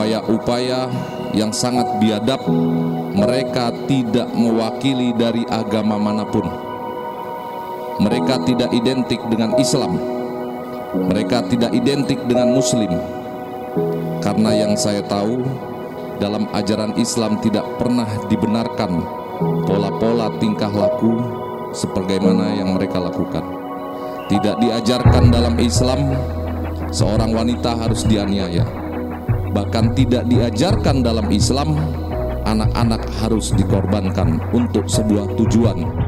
upaya-upaya yang sangat biadab. Mereka tidak mewakili dari agama manapun. Mereka tidak identik dengan Islam. Mereka tidak identik dengan Muslim. Karena yang saya tahu, dalam ajaran Islam tidak pernah dibenarkan pola-pola tingkah laku sebagaimana yang mereka lakukan. Tidak diajarkan dalam Islam seorang wanita harus dianiaya. Bahkan tidak diajarkan dalam Islam anak-anak harus dikorbankan untuk sebuah tujuan.